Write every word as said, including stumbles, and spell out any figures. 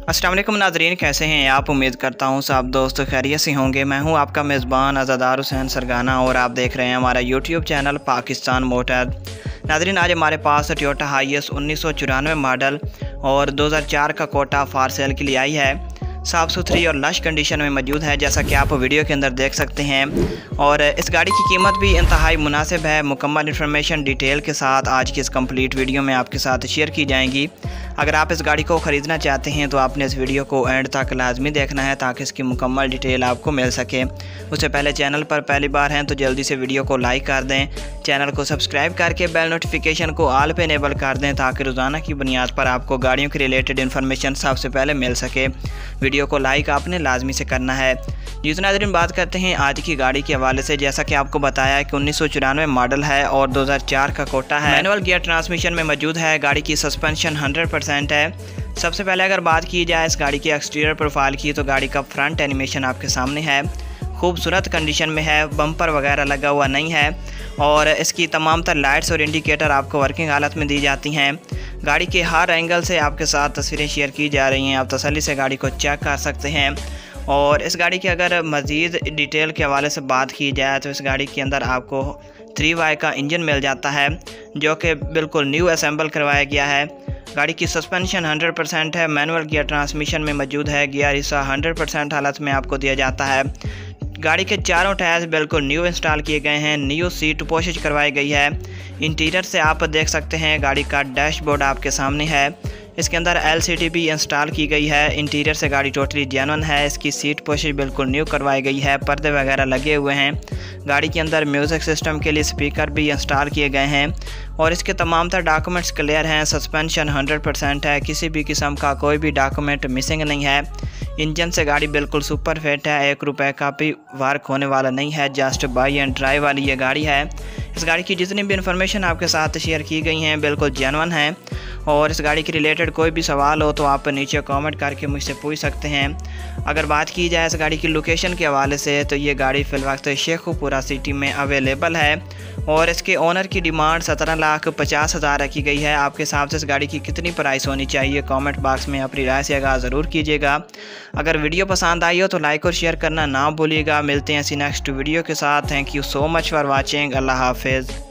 अस्सलाम वालेकुम नाज़रीन, कैसे हैं आप। उम्मीद करता हूँ सब दोस्त खैरियत से होंगे। मैं हूँ आपका मेज़बान अज़ादार हुसैन सरगाना और आप देख रहे हैं हमारा यूट्यूब चैनल पाकिस्तान मोटर। नाज़रीन, आज हमारे पास टोयोटा हाईएस उन्नीस सौ चौरानवे मॉडल और दो हज़ार चार का कोटा फार सेल के लिए आई है। साफ़ सुथरी और लश कंडीशन में मौजूद है, जैसा कि आप वीडियो के अंदर देख सकते हैं। और इस गाड़ी की कीमत भी इंतहाई मुनासिब है। मुकम्मल इन्फॉर्मेशन डिटेल के साथ आज की इस कंप्लीट वीडियो में आपके साथ शेयर की जाएंगी। अगर आप इस गाड़ी को ख़रीदना चाहते हैं तो आपने इस वीडियो को एंड तक लाजमी देखना है ताकि इसकी मुकम्मल डिटेल आपको मिल सके। उससे पहले चैनल पर पहली बार हैं तो जल्दी से वीडियो को लाइक कर दें, चैनल को सब्सक्राइब करके बेल नोटिफिकेशन को ऑल पे इनेबल कर दें ताकि रोज़ाना की बुनियाद पर आपको गाड़ियों के रिलेटेड इन्फॉर्मेशन सबसे पहले मिल सके। वीडियो को लाइक आपने लाजमी से करना है। जी तो नाज़रीन, बात करते हैं आज की गाड़ी के हवाले से। जैसा कि आपको बताया है कि उन्नीस सौ चौरानवे मॉडल है और दो हज़ार चार का कोटा है। मैनुअल गियर ट्रांसमिशन में मौजूद है। गाड़ी की सस्पेंशन हंड्रेड परसेंट है। सबसे पहले अगर बात की जाए इस गाड़ी की एक्सटीरियर प्रोफाइल की तो गाड़ी का फ्रंट एनिमेशन आपके सामने है, खूबसूरत कंडीशन में है, बम्पर वगैरह लगा हुआ नहीं है और इसकी तमाम तर लाइट्स और इंडिकेटर आपको वर्किंग हालत में दी जाती हैं। गाड़ी के हर एंगल से आपके साथ तस्वीरें शेयर की जा रही हैं, आप तसल्ली से गाड़ी को चेक कर सकते हैं। और इस गाड़ी की अगर मज़ीद डिटेल के हवाले से बात की जाए तो इस गाड़ी के अंदर आपको थ्री वाई का इंजन मिल जाता है जो कि बिल्कुल न्यू असेंबल करवाया गया है। गाड़ी की सस्पेंशन हंड्रेड परसेंट है। मैनुअल गियर ट्रांसमिशन में मौजूद है। गियर हिस्सा हंड्रेड परसेंट हालत में आपको दिया जाता है। गाड़ी के चारों टायर्स बिल्कुल न्यू इंस्टॉल किए गए हैं। न्यू सीट पोशिश करवाई गई है। इंटीरियर से आप देख सकते हैं गाड़ी का डैशबोर्ड आपके सामने है। इसके अंदर एलसीडी भी इंस्टॉल की गई है। इंटीरियर से गाड़ी टोटली जेन्युइन है। इसकी सीट पोशिश बिल्कुल न्यू करवाई गई है। पर्दे वगैरह लगे हुए हैं। गाड़ी के अंदर म्यूज़िक सिस्टम के लिए स्पीकर भी इंस्टॉल किए गए हैं और इसके तमाम तर डॉक्यूमेंट्स क्लियर हैं। सस्पेंशन हंड्रेड परसेंट है। किसी भी किस्म का कोई भी डॉक्यूमेंट मिसिंग नहीं है। इंजन से गाड़ी बिल्कुल सुपर फिट है। एक रुपए का भी वर्क होने वाला नहीं है। जस्ट बाई एंड ड्राइव वाली ये गाड़ी है। इस गाड़ी की जितनी भी इन्फॉर्मेशन आपके साथ शेयर की गई हैं बिल्कुल जेन्युइन है। और इस गाड़ी के रिलेटेड कोई भी सवाल हो तो आप नीचे कमेंट करके मुझसे पूछ सकते हैं। अगर बात की जाए इस गाड़ी की लोकेशन के हवाले से तो ये गाड़ी फ़िलवक्त शेखुपुरा सिटी में अवेलेबल है और इसके ओनर की डिमांड सत्रह लाख पचास हज़ार रखी गई है। आपके हिसाब से इस गाड़ी की कितनी प्राइस होनी चाहिए कमेंट बॉक्स में अपनी राय से आगाह ज़रूर कीजिएगा। अगर वीडियो पसंद आई हो तो लाइक और शेयर करना ना भूलिएगा। मिलते हैं इसी नेक्स्ट वीडियो के साथ। Thank you so much for watching. अल्लाह हाफिज़।